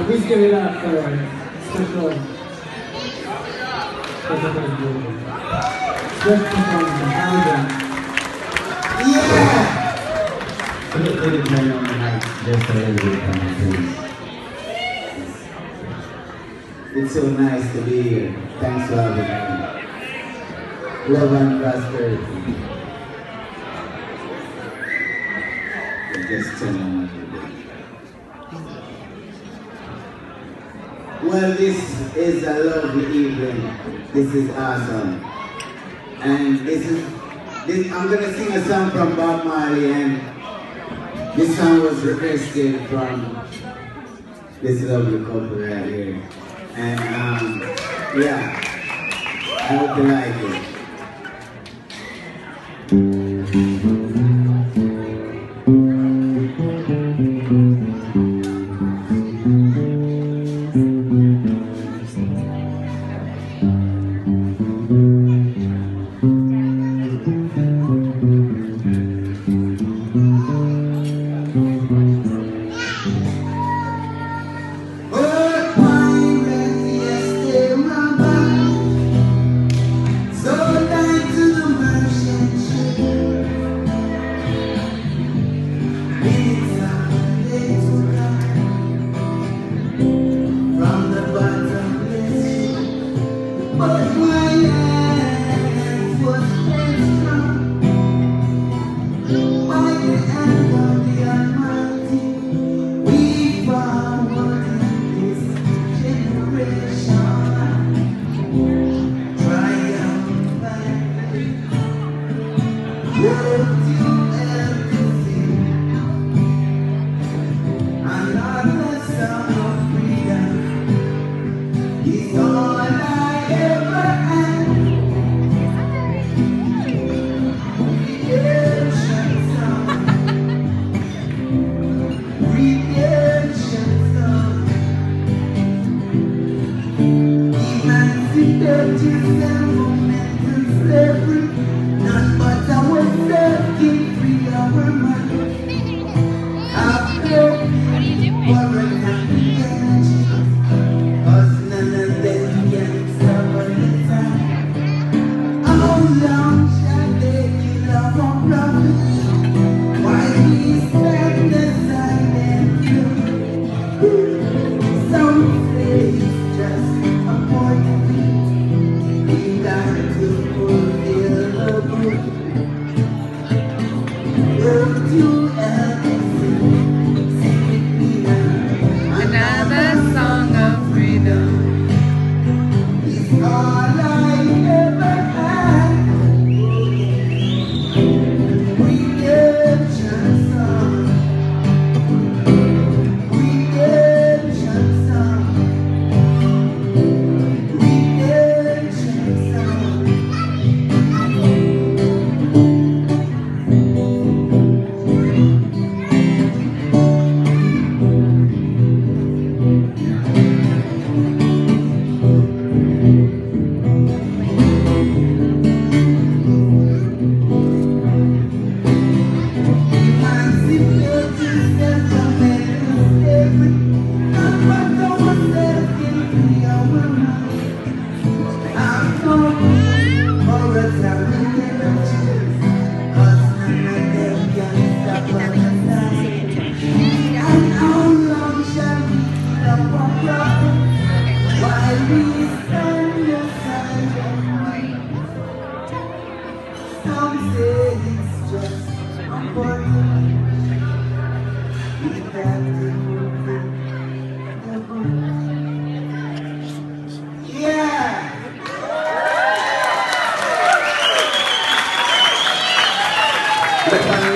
Please give it up for special performance from Alabama. Yeah! Put it right on the mic just a little bit, please. It's so nice to be here. Thanks for having me. Love and prosperity. Just turn on a little bit. Well, this is a lovely evening. This is awesome. And I'm gonna sing a song from Bob Marley, and this song was requested from this lovely couple right here. And yeah, I hope you like it.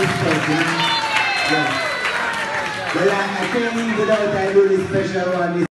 Well, I think without I do this special one.